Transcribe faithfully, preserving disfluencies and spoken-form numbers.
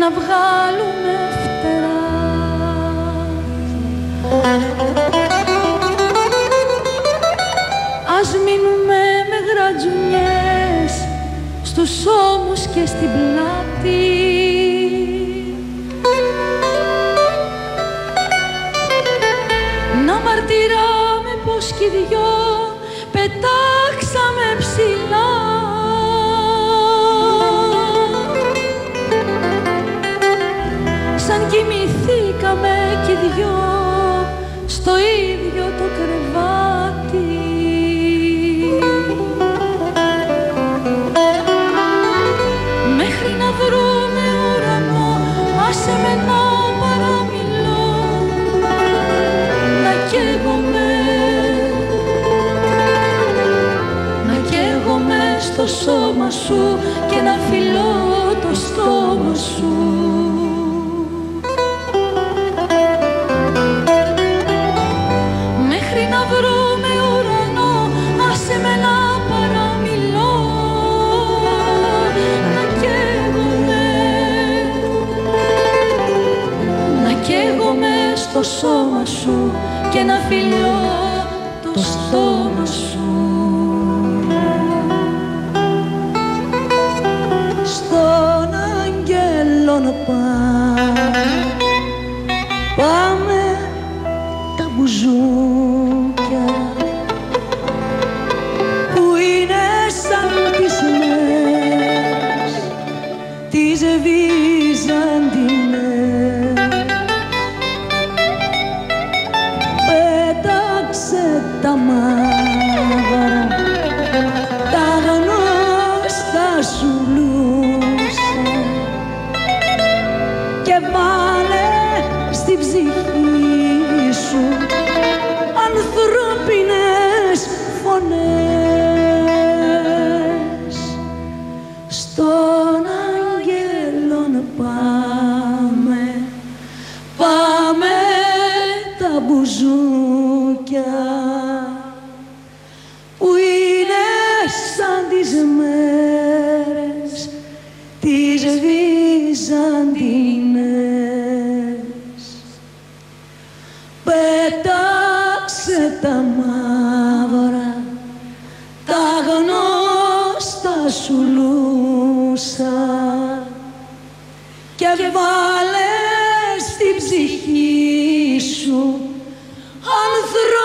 να βγάλουμε φτερά. Ας μείνουμε με γρατζουνιές στους ώμους και στην πλάτη. Να μαρτυράμε πως κι οι δυο πετάξαμε ψηλά. Σαν κοιμηθήκαμε κι οι δυο στο ίδιο το κρεβάτι. Μέχρι να βρούμε ουρανό, άσε με να παραμιλώ, να καίγομαι, να καίγομαι στο σώμα σου και να φιλώ το στόμα σου. Μέχρι να βρούμε ουρανό, άσε με να παραμιλώ, να καίγομαι, να καίγομαι στο σώμα σου και να φιλώ το στόμα σου. Στον αγγέλο να πάμε, πάμε τα μπουζούκια που είναι σαν τις μέρες τις Βυζαντινές. Πέταξε τα μαύρα, τα γνώστα σου λούσα και βάλε στην ψυχή σου ανθρώπινες φωνές. Στον αγγέλο να πάμε, πάμε τα μπουζούκια που είναι σαν τις μέρες τις Βυζαντινές. Πέταξε τα μαύρα, τα γνώστα σου λούσα και βάλε στην ψυχή σου ανθρώπινες